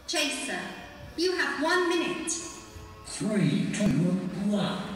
Chaser, you have 1 minute. 3, 2, 1.